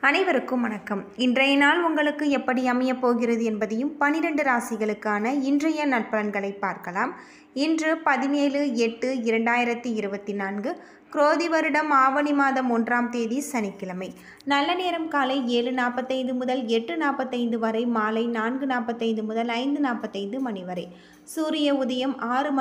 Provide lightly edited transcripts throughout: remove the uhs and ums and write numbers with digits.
அனைவருக்கும் வணக்கம். இன்றைய நாள் உங்களுக்கு எப்படி அமையப் போகிறது என்பதையும் 12 ராசிகளுக்கான இன்றைய நற்பலன்களை பார்க்கலாம். இன்று 17/8/2024 குரோதி வருடம் ஆவணி மாதம் 1ஆம் தேதி சனிக்கிழமை. நல்ல நேரம் காலை 7:45 முதல் 8:45 வரை, மாலை 4:45 முதல் 5:45 மணி வரை. சூரிய உதயம்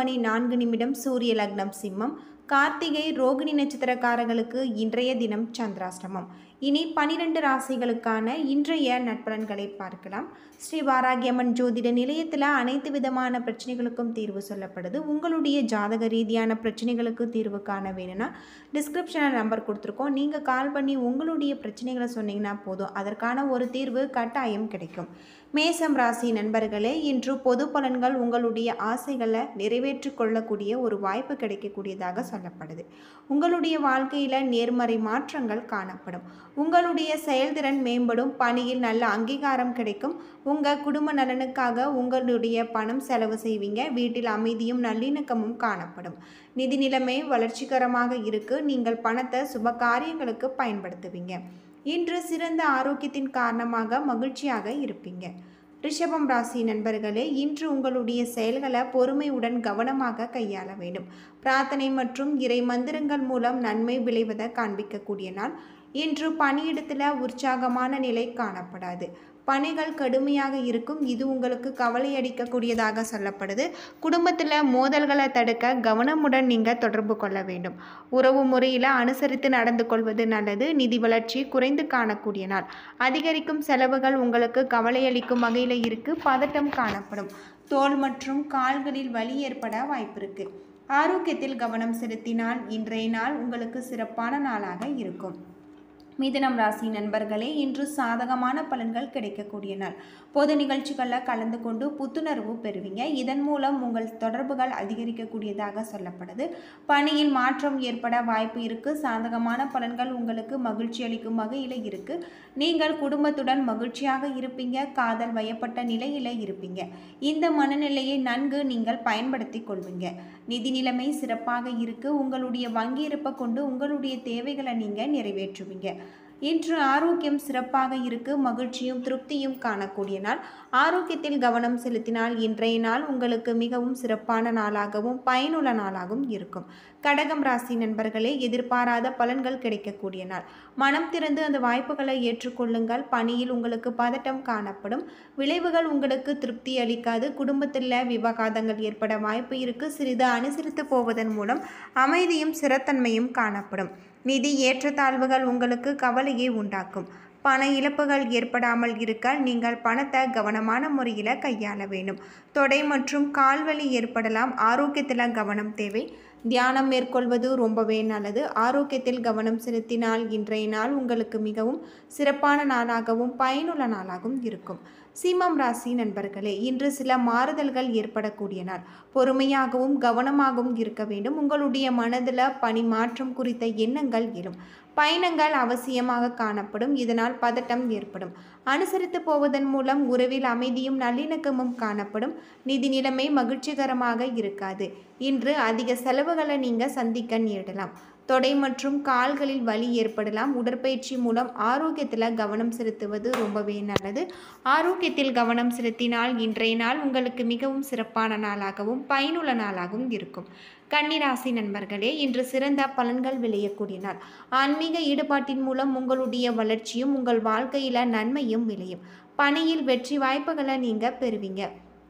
6:04 சூரிய லக்னம் சிம்மம். கார்த்திகை ரோகிணி நட்சத்திரக்காரர்களுக்கு இன்றைய தினம் சந்திராஷ்டமம். இனி 12 ராசிகளுக்கான இன்றைய நற்பலன்களை பார்க்கலாம். ஸ்ரீ வாராகியம்மன் ஜோதிட நிலையத்தில் அனைத்து விதமான பிரச்சனைகளுக்கும் தீர்வு சொல்லப்படுது. உங்களுடைய ஜாதக ரீதியான பிரச்சனைகளுக்கு தீர்வு காண வேணும்னா டிஸ்கிரிப்ஷனில் நம்பர் கொடுத்துருக்கோம். நீங்கள் கால் பண்ணி உங்களுடைய பிரச்சனைகளை சொன்னீங்கன்னா போதும், அதற்கான ஒரு தீர்வு கட்டாயம் கிடைக்கும். மேசம் ராசி நண்பர்களே, இன்று பொது பலன்கள் உங்களுடைய ஆசைகளை நிறைவேற்றி கொள்ளக்கூடிய ஒரு வாய்ப்பு கிடைக்கக்கூடியதாக சொல்லப்படுது. உங்களுடைய வாழ்க்கையில் நேர்மறை மாற்றங்கள் காணப்படும். உங்களுடைய செயல்திறன் மேம்படும். பணியில் நல்ல அங்கீகாரம் கிடைக்கும். உங்கள் குடும்ப நலனுக்காக உங்களுடைய பணம் செலவு செய்வீங்க. வீட்டில் அமைதியும் நல்லிணக்கமும் காணப்படும். நிதி நிலைமை வளர்ச்சிகரமாக இருக்கு. நீங்கள் பணத்தை சுப காரியங்களுக்கு பயன்படுத்துவீங்க. இன்று சிறந்த ஆரோக்கியத்தின் காரணமாக மகிழ்ச்சியாக இருப்பீங்க. ரிஷபம் ராசி நண்பர்களே, இன்று உங்களுடைய செயல்களை பொறுமையுடன் கவனமாக கையாள வேண்டும். பிரார்த்தனை மற்றும் இறை மந்திரங்கள் மூலம் நன்மை விளைவதை காண்பிக்கக்கூடிய நாள். இன்று பணியிடத்தில் உற்சாகமான நிலை காணப்படாது. பணிகள் கடுமையாக இருக்கும். இது உங்களுக்கு கவலை அளிக்கக்கூடியதாக சொல்லப்படுது. குடும்பத்தில் மோதல்களை தடுக்க கவனமுடன் நீங்கள் தொடர்பு கொள்ள வேண்டும். உறவு முறையில் அனுசரித்து நடந்து கொள்வது நல்லது. நிதி வளர்ச்சி குறைந்து காணக்கூடிய நாள். அதிகரிக்கும் செலவுகள் உங்களுக்கு கவலை அளிக்கும் வகையில் இருக்கு. பதட்டம் காணப்படும். தோள் மற்றும் கால்களில் வலி ஏற்பட வாய்ப்பு இருக்கு. ஆரோக்கியத்தில் கவனம் செலுத்தினால் இன்றைய நாள் உங்களுக்கு சிறப்பான நாளாக இருக்கும். மிதுனம் ராசி நண்பர்களே, இன்று சாதகமான பலன்கள் கிடைக்கக்கூடிய நாள். பொது நிகழ்ச்சிகளில் கலந்து கொண்டு புத்துணர்வு பெறுவீங்க. இதன் மூலம் உங்கள் தொடர்புகள் அதிகரிக்கக்கூடியதாக சொல்லப்படுது. பணியில் மாற்றம் ஏற்பட வாய்ப்பு இருக்கு. சாதகமான பலன்கள் உங்களுக்கு மகிழ்ச்சி அளிக்கும் வகையில் இருக்கு. நீங்கள் குடும்பத்துடன் மகிழ்ச்சியாக இருப்பீங்க. காதல் வயப்பட்ட நிலையில் இருப்பீங்க. இந்த மனநிலையை நன்கு நீங்கள் பயன்படுத்தி கொள்வீங்க. நிதி நிலைமை சிறப்பாக இருக்கு. உங்களுடைய வங்கி இருப்பை கொண்டு உங்களுடைய தேவைகளை நீங்கள் நிறைவேற்றுவீங்க. இன்று ஆரோக்கியம் சிறப்பாக இருக்கு. மகிழ்ச்சியும் திருப்தியும் காணக்கூடிய நாள். ஆரோக்கியத்தில் கவனம் செலுத்தினால் இன்றைய நாள் உங்களுக்கு மிகவும் சிறப்பான நாளாகவும் பயனுள்ள நாளாகவும் இருக்கும். கடகம் ராசி நண்பர்களே, எதிர்பாராத பலன்கள் கிடைக்கக்கூடிய நாள். மனம் திறந்து அந்த வாய்ப்புகளை ஏற்றுக்கொள்ளுங்கள். பணியில் உங்களுக்கு பதட்டம் காணப்படும். விளைவுகள் உங்களுக்கு திருப்தி அளிக்காது. குடும்பத்தில் விவாதங்கள் ஏற்பட வாய்ப்பு இருக்கு. சிறிது அனுசரித்து போவதன் மூலம் அமைதியும் சிறத்தன்மையும் காணப்படும். நிதி ஏற்றத்தாழ்வுகள் உங்களுக்கு கவலையை உண்டாக்கும். பண இழப்புகள் ஏற்படாமல் இருக்க நீங்கள் பணத்தை கவனமான முறையில் கையாள வேண்டும். தொடை மற்றும் கால்வலி ஏற்படலாம். ஆரோக்கியத்தில் கவனம் தேவை. தியானம் மேற்கொள்வது ரொம்பவே நல்லது. ஆரோக்கியத்தில் கவனம் செலுத்தினால் இன்றைய நாள் உங்களுக்கு மிகவும் சிறப்பான நாளாகவும் பயனுள்ள நாளாகவும் இருக்கும். சிம்மம் ராசி நண்பர்களே, இன்று சில மாறுதல்கள் ஏற்படக்கூடிய நாள். பொறுமையாகவும் கவனமாகவும் இருக்க வேண்டும். உங்களுடைய மனதில் பணி மாற்றம் குறித்த எண்ணங்கள் எழும். பயணங்கள் அவசியமாக காணப்படும். இதனால் பதட்டம் ஏற்படும். அனுசரித்து போவதன் மூலம் உறவில் அமைதியும் நல்லிணக்கமும் காணப்படும். நிதி நிலைமை மகிழ்ச்சிகரமாக இருக்காது. இன்று அதிக செலவுகளை நீங்கள் சந்திக்க நேரிடலாம். தொடை மற்றும் கால்களில் வலி ஏற்படலாம். உடற்பயிற்சி மூலம் ஆரோக்கியத்தில் கவனம் செலுத்துவது ரொம்பவே நல்லது. ஆரோக்கியத்தில் கவனம் செலுத்தினால் இன்றைய நாள் உங்களுக்கு மிகவும் சிறப்பான நாளாகவும் பயனுள்ள நாளாகவும் இருக்கும். கன்னிராசி நண்பர்களே, இன்று சிறந்த பலன்கள் விளையக்கூடிய நாள். ஆன்மீக ஈடுபாட்டின் மூலம் உங்களுடைய வளர்ச்சியும் உங்கள் வாழ்க்கையில் நன்மையும் விளையும். பணியில் வெற்றி வாய்ப்புகளை நீங்கள் பெறுவீங்க.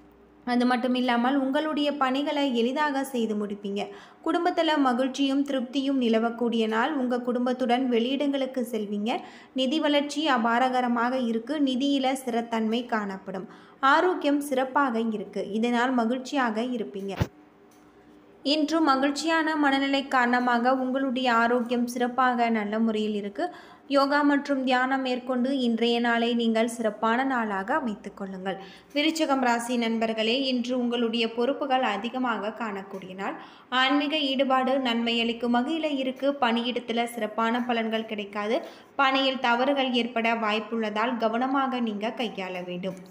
அது மட்டும் இல்லாமல் உங்களுடைய பணிகளை எளிதாக செய்து முடிப்பீங்க. குடும்பத்தில் மகிழ்ச்சியும் திருப்தியும் நிலவக்கூடிய நாள். உங்கள் குடும்பத்துடன் வெளியிடங்களுக்கு செல்வீங்க. நிதி வளர்ச்சி அபாரகரமாக இருக்கு. நிதியில் ஸ்திரத்தன்மை காணப்படும். ஆரோக்கியம் சிறப்பாக இருக்கு. இதனால் மகிழ்ச்சியாக இருப்பீங்க. இன்று மகிழ்ச்சியான மனநிலை காரணமாக உங்களுடைய ஆரோக்கியம் சிறப்பாக நல்ல முறையில் இருக்கு. யோகா மற்றும் தியானம் மேற்கொண்டு இன்றைய நாளை நீங்கள் சிறப்பான நாளாக அமைத்துக் கொள்ளுங்கள். விருச்சிகம் ராசி நண்பர்களே, இன்று உங்களுடைய பொறுப்புகள் அதிகமாக காணக்கூடிய நாள். ஆன்மீக ஈடுபாடு நன்மை அளிக்கும் வகையில் இருக்கு. பணியிடத்தில் சிறப்பான பலன்கள் கிடைக்காது. பணியில் தவறுகள் ஏற்பட வாய்ப்புள்ளதால் கவனமாக நீங்கள் கையாள வேண்டும்.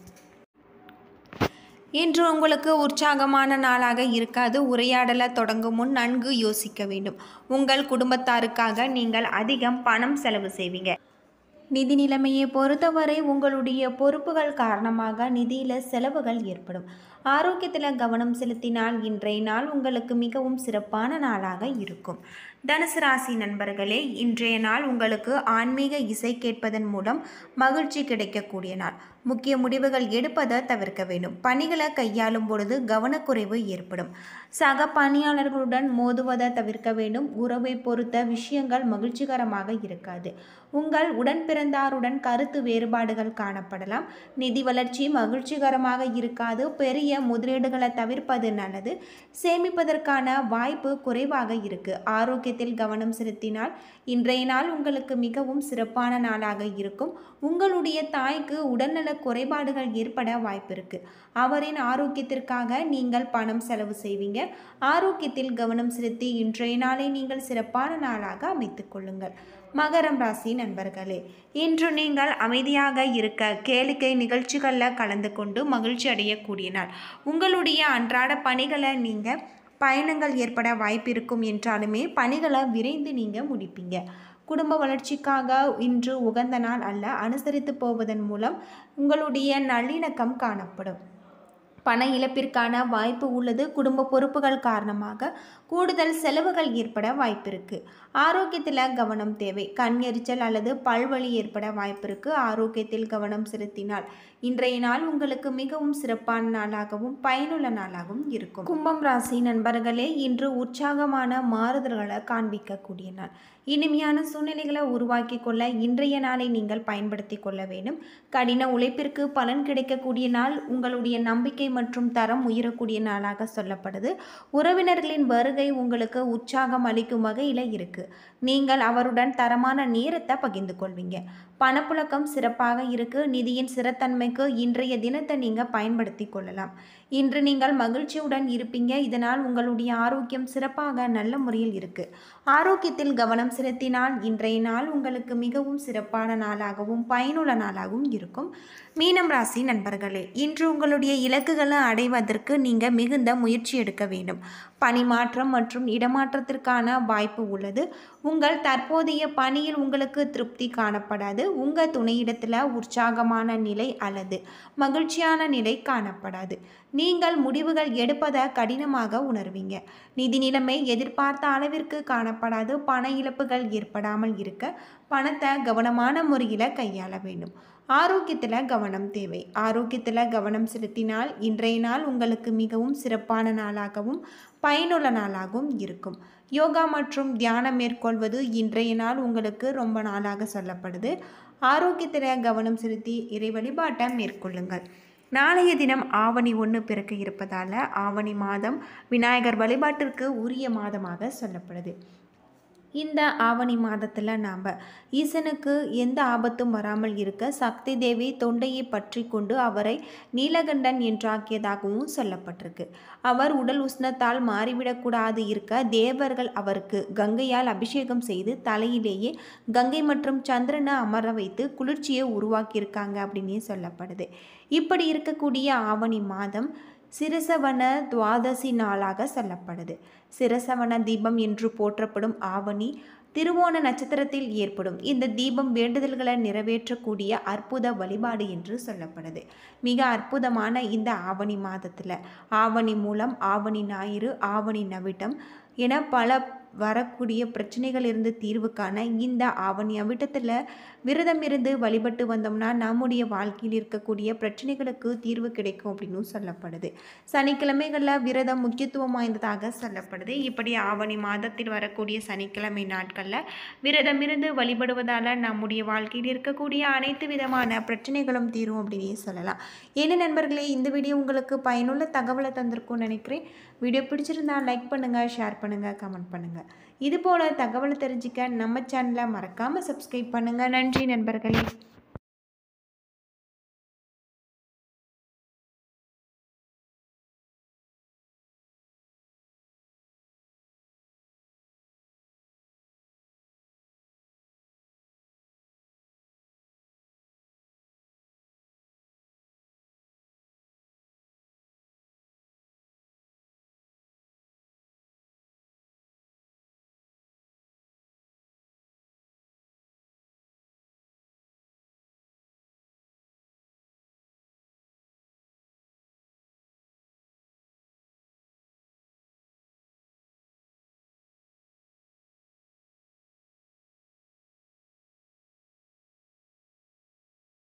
இன்று உங்களுக்கு உற்சாகமான நாளாக இருக்காது. உரையாடலை தொடங்கும் முன் நன்கு யோசிக்க வேண்டும். உங்கள் குடும்பத்தாருக்காக நீங்கள் அதிகம் பணம் செலவு செய்வீங்க. நிதி நிலைமையை பொறுத்தவரை உங்களுடைய பொறுப்புகள் காரணமாக நிதியில் செலவுகள் ஏற்படும். ஆரோக்கியத்தில் கவனம் செலுத்தினால் இன்றைய நாள் உங்களுக்கு மிகவும் சிறப்பான நாளாக இருக்கும். தனுசு ராசி நண்பர்களே, இன்றைய நாள் உங்களுக்கு ஆன்மீக இசை கேட்பதன் மூலம் மகிழ்ச்சி கிடைக்கக்கூடிய நாள். முக்கிய முடிவுகள் எடுப்பதை தவிர்க்க வேண்டும். பணிகளை கையாளும் பொழுது கவனக்குறைவு ஏற்படும். சக பணியாளர்களுடன் மோதுவதை தவிர்க்க வேண்டும். உறவை பொறுத்த விஷயங்கள் மகிழ்ச்சிகரமாக இருக்காது. உங்கள் உடன் பிறந்தாருடன் கருத்து வேறுபாடுகள் காணப்படலாம். நிதி வளர்ச்சி மகிழ்ச்சிகரமாக இருக்காது. பெரிய முதலீடுகளை தவிர்ப்பது நல்லது. சேமிப்பதற்கான வாய்ப்பு குறைவாக இருக்கு. ஆரோக்கியத்தில் கவனம் செலுத்தினால் இன்றைய நாள் உங்களுக்கு மிகவும் சிறப்பான நாளாக இருக்கும். உங்களுடைய தாய்க்கு உடல்நல குறைபாடுகள் ஏற்பட வாய்ப்பு இருக்கு. அவரின் ஆரோக்கியத்திற்காக நீங்கள் பணம் செலவு செய்வீங்க. ஆரோக்கியத்தில் கவனம் செலுத்தி இன்றைய நாளை நீங்கள் சிறப்பான நாளாக அமைத்துக் கொள்ளுங்கள். மகரம் ராசி நண்பர்களே, இன்று நீங்கள் அமைதியாக இருக்க கேளிக்கை நிகழ்ச்சிகளில் கலந்து கொண்டு மகிழ்ச்சி அடையக்கூடிய நாள். உங்களுடைய அன்றாட பணிகளை நீங்கள் பயணங்கள் ஏற்பட வாய்ப்பு இருக்கும் என்றாலுமே பணிகளை விரைந்து நீங்கள் முடிப்பீங்க. குடும்ப வளர்ச்சிக்காக இன்று உகந்த நாள் அல்ல. அனுசரித்து போவதன் மூலம் உங்களுடைய நல்லிணக்கம் காணப்படும். பண இழப்பிற்கான வாய்ப்பு உள்ளது. குடும்ப பொறுப்புகள் காரணமாக கூடுதல் செலவுகள் ஏற்பட வாய்ப்பு இருக்கு. ஆரோக்கியத்தில் கவனம் தேவை. கண் எரிச்சல் அல்லது பல்வலி ஏற்பட வாய்ப்பு இருக்கு. ஆரோக்கியத்தில் கவனம் செலுத்தினால் இன்றைய நாள் உங்களுக்கு மிகவும் சிறப்பான நாளாகவும் பயனுள்ள நாளாகவும் இருக்கும். கும்பம் ராசி நண்பர்களே, இன்று உற்சாகமான மாறுதல்களை காண்பிக்கக்கூடிய நாள். இனிமையான சூழ்நிலைகளை உருவாக்கி கொள்ள இன்றைய நாளை நீங்கள் பயன்படுத்தி கொள்ள வேண்டும். கடின உழைப்பிற்கு பலன் கிடைக்கக்கூடிய நாள். உங்களுடைய நம்பிக்கை மற்றும் தரம் உயரக்கூடிய நாளாக சொல்லப்படுது. உறவினர்களின் வருகை உங்களுக்கு உற்சாகம் அளிக்கும் வகையில் இருக்கு. நீங்கள் அவருடன் தரமான நேரத்தை பகிர்ந்து கொள்வீங்க. பணப்புழக்கம் சிறப்பாக இருக்கு. நிதியின் சிறத்தன்மைக்கு இன்றைய தினத்தை நீங்கள் பயன்படுத்தி கொள்ளலாம். இன்று நீங்கள் மகிழ்ச்சியுடன் இருப்பீங்க. இதனால் உங்களுடைய ஆரோக்கியம் சிறப்பாக நல்ல முறையில் இருக்கு. ஆரோக்கியத்தில் கவனம் செலுத்தினால் இன்றைய நாள் உங்களுக்கு மிகவும் சிறப்பான நாளாகவும் பயனுள்ள நாளாகவும் இருக்கும். மீனம் ராசி நண்பர்களே, இன்று உங்களுடைய இலக்குகளை அடைவதற்கு நீங்கள் மிகுந்த முயற்சி எடுக்க வேண்டும். பணி மாற்றம் மற்றும் இடமாற்றத்திற்கான வாய்ப்பு உள்ளது. உங்கள் தற்போதைய பணியில் உங்களுக்கு திருப்தி காணப்படாது. உங்கள் துணையிடத்தில் உற்சாகமான நிலை அல்லது மகிழ்ச்சியான நிலை காணப்படாது. நீங்கள் முடிவுகள் எடுப்பதை கடினமாக உணர்வீங்க. நிதி நிலைமை எதிர்பார்த்த அளவிற்கு காணப்படாது. பண இழப்புகள் ஏற்படாமல் இருக்க பணத்தை கவனமான முறையில் கையாள வேண்டும். ஆரோக்கியத்தில் கவனம் தேவை. ஆரோக்கியத்தில் கவனம் செலுத்தினால் இன்றைய நாள் உங்களுக்கு மிகவும் சிறப்பான நாளாகவும் பயனுள்ள நாளாகவும் இருக்கும். யோகா மற்றும் தியானம் மேற்கொள்வது இன்றைய நாள் உங்களுக்கு ரொம்ப நாளாக சொல்லப்படுது. ஆரோக்கியத்தில் கவனம் செலுத்தி இறை வழிபாட்டை மேற்கொள்ளுங்கள். நாளைய தினம் ஆவணி 1 பிறக்க இருப்பதால் ஆவணி மாதம் விநாயகர் வழிபாட்டிற்கு உரிய மாதமாக சொல்லப்படுது. இந்த ஆவணி மாதத்தில் நாம் ஈசனுக்கு எந்த ஆபத்தும் வராமல் இருக்க சக்தி தேவி தொண்டையை பற்றி கொண்டு அவரை நீலகண்டன் என்றாக்கியதாகவும் சொல்லப்பட்டிருக்கு. அவர் உடல் உஷ்ணத்தால் மாறிவிடக்கூடாது இருக்க தேவர்கள் அவருக்கு கங்கையால் அபிஷேகம் செய்து தலையிலேயே கங்கை மற்றும் சந்திரனை அமர வைத்து குளிர்ச்சியை உருவாக்கியிருக்காங்க அப்படின்னே சொல்லப்படுது. இப்படி இருக்கக்கூடிய ஆவணி மாதம் சிரசவன துவாதசி நாளாக சொல்லப்படுது. சிரசவன தீபம் என்று போற்றப்படும் ஆவணி திருவோண நட்சத்திரத்தில் ஏற்படும் இந்த தீபம் வேண்டுதல்களை நிறைவேற்றக்கூடிய அற்புத வழிபாடு என்று சொல்லப்படுது. மிக அற்புதமான இந்த ஆவணி மாதத்தில் ஆவணி மூலம், ஆவணி ஞாயிறு, ஆவணி நவிட்டம் என பல வரக்கூடிய பிரச்சனைகள் இருந்து தீர்வு காண இந்த ஆவணி அவிட்டத்தில் விரதம் இருந்து வழிபட்டு வந்தோம்னா நம்முடைய வாழ்க்கையில் இருக்கக்கூடிய பிரச்சனைகளுக்கு தீர்வு கிடைக்கும் அப்படின்னு சொல்லப்படுது. சனிக்கிழமைகளில் விரதம் முக்கியத்துவம் வாய்ந்ததாக சொல்லப்படுது. இப்படி ஆவணி மாதத்தில் வரக்கூடிய சனிக்கிழமை நாட்களில் விரதம் இருந்து வழிபடுவதால் நம்முடைய வாழ்க்கையில் இருக்கக்கூடிய அனைத்து விதமான பிரச்சனைகளும் தீரும் அப்படின்னே சொல்லலாம். என்ன நண்பர்களே, இந்த வீடியோ உங்களுக்கு பயனுள்ள தகவலை தந்திருக்கும்னு நினைக்கிறேன். வீடியோ பிடிச்சிருந்தால் லைக் பண்ணுங்கள், ஷேர் பண்ணுங்கள், கமெண்ட் பண்ணுங்கள். இதுபோல் தகவலை தெரிஞ்சுக்க நம்ம சேனலை மறக்காமல் சப்ஸ்கிரைப் பண்ணுங்கள். நன்றி நண்பர்களே.